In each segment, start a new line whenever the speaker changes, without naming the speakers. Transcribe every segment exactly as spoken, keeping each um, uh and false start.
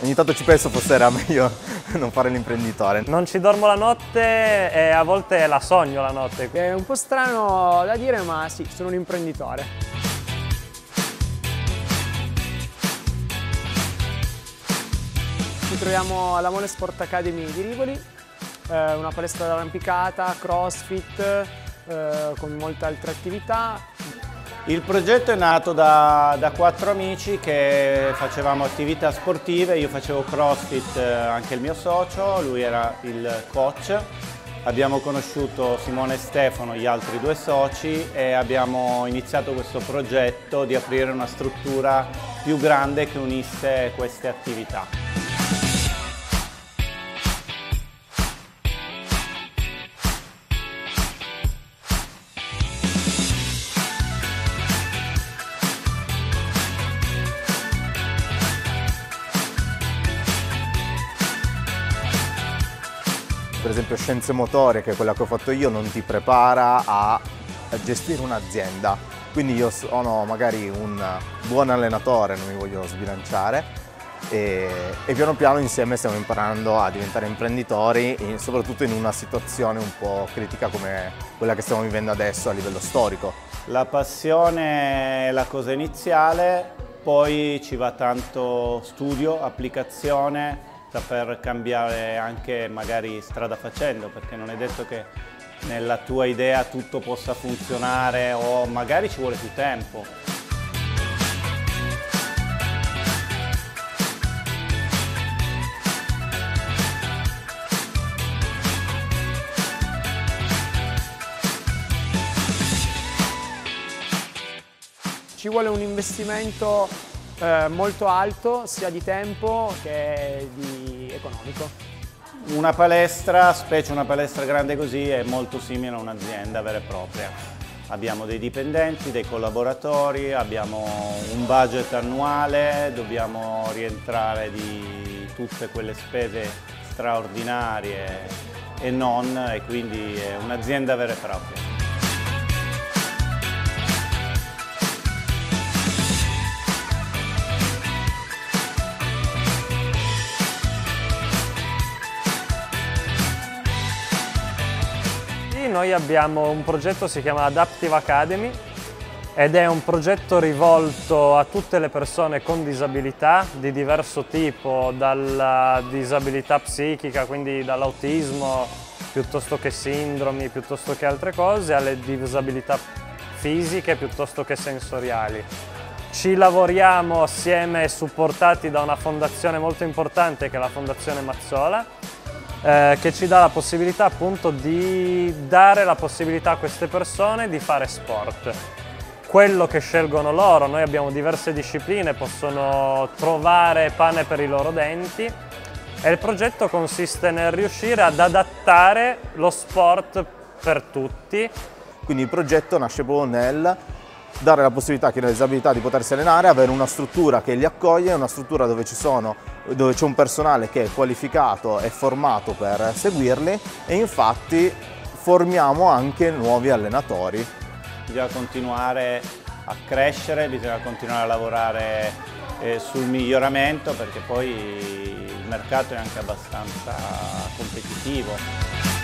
ogni tanto ci penso, forse era meglio non fare l'imprenditore.
Non ci dormo la notte e a volte la sogno la notte.
È un po' strano da dire, ma sì, sono un imprenditore. Ci troviamo alla Mole Sport Academy di Rivoli, eh, una palestra d'arrampicata, crossfit, eh, con molte altre attività.
Il progetto è nato da, da quattro amici che facevamo attività sportive. Io facevo crossfit, anche il mio socio, lui era il coach. Abbiamo conosciuto Simone e Stefano, gli altri due soci, e abbiamo iniziato questo progetto di aprire una struttura più grande che unisse queste attività.
Per esempio scienze motorie, che è quella che ho fatto io, non ti prepara a gestire un'azienda. Quindi io sono magari un buon allenatore, non mi voglio sbilanciare, e, e piano piano insieme stiamo imparando a diventare imprenditori, e soprattutto in una situazione un po' critica come quella che stiamo vivendo adesso a livello storico.
La passione è la cosa iniziale, poi ci va tanto studio, applicazione, saper cambiare anche magari strada facendo, perché non è detto che nella tua idea tutto possa funzionare, o magari ci vuole più tempo.
Ci vuole un investimento eh, molto alto, sia di tempo che di economico.
Una palestra, specie una palestra grande così, è molto simile a un'azienda vera e propria. Abbiamo dei dipendenti, dei collaboratori, abbiamo un budget annuale, dobbiamo rientrare di tutte quelle spese straordinarie e non, e quindi è un'azienda vera e propria.
Noi abbiamo un progetto che si chiama Adaptive Academy ed è un progetto rivolto a tutte le persone con disabilità di diverso tipo, dalla disabilità psichica, quindi dall'autismo, piuttosto che sindromi, piuttosto che altre cose, alle disabilità fisiche, piuttosto che sensoriali. Ci lavoriamo assieme, supportati da una fondazione molto importante che è la Fondazione Mazzola, Eh, che ci dà la possibilità appunto di dare la possibilità a queste persone di fare sport. Quello che scelgono loro, noi abbiamo diverse discipline, possono trovare pane per i loro denti, e il progetto consiste nel riuscire ad adattare lo sport per tutti.
Quindi il progetto nasce proprio nel dare la possibilità a chi ha una disabilità di potersi allenare, avere una struttura che li accoglie, una struttura dove ci sono, dove c'è un personale che è qualificato e formato per seguirli, e infatti formiamo anche nuovi allenatori.
Bisogna continuare a crescere, bisogna continuare a lavorare eh, sul miglioramento, perché poi il mercato è anche abbastanza competitivo.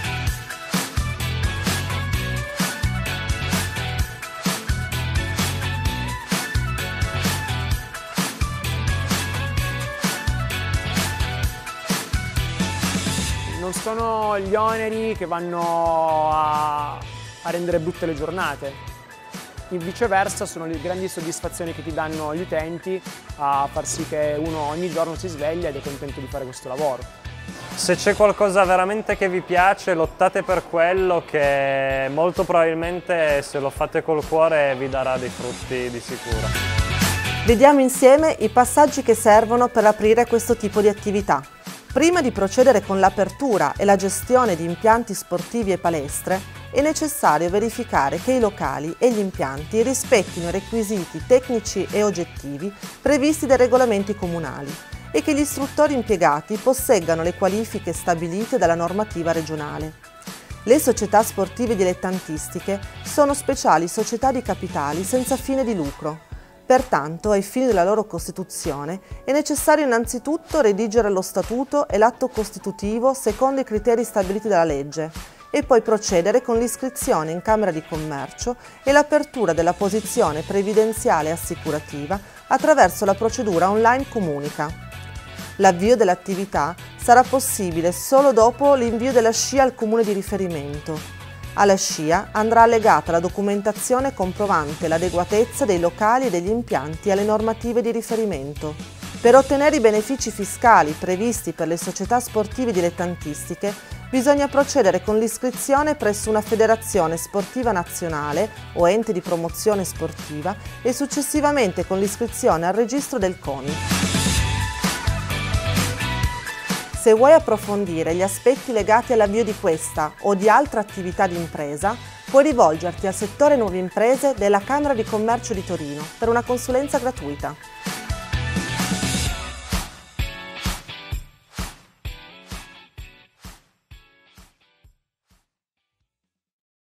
Non sono gli oneri che vanno a, a rendere brutte le giornate, in viceversa sono le grandi soddisfazioni che ti danno gli utenti a far sì che uno ogni giorno si sveglia ed è contento di fare questo lavoro.
Se c'è qualcosa veramente che vi piace, lottate per quello, che molto probabilmente se lo fate col cuore vi darà dei frutti di sicuro.
Vediamo insieme i passaggi che servono per aprire questo tipo di attività. Prima di procedere con l'apertura e la gestione di impianti sportivi e palestre, è necessario verificare che i locali e gli impianti rispettino i requisiti tecnici e oggettivi previsti dai regolamenti comunali e che gli istruttori impiegati posseggano le qualifiche stabilite dalla normativa regionale. Le società sportive dilettantistiche sono speciali società di capitali senza fine di lucro. Pertanto, ai fini della loro costituzione, è necessario innanzitutto redigere lo statuto e l'atto costitutivo secondo i criteri stabiliti dalla legge e poi procedere con l'iscrizione in Camera di Commercio e l'apertura della posizione previdenziale e assicurativa attraverso la procedura online comunica. L'avvio dell'attività sarà possibile solo dopo l'invio della S C I A al comune di riferimento. Alla S C I A andrà allegata la documentazione comprovante l'adeguatezza dei locali e degli impianti alle normative di riferimento. Per ottenere i benefici fiscali previsti per le società sportive dilettantistiche bisogna procedere con l'iscrizione presso una federazione sportiva nazionale o ente di promozione sportiva e successivamente con l'iscrizione al registro del CONI. Se vuoi approfondire gli aspetti legati all'avvio di questa o di altra attività di impresa, puoi rivolgerti al settore nuove imprese della Camera di Commercio di Torino per una consulenza gratuita.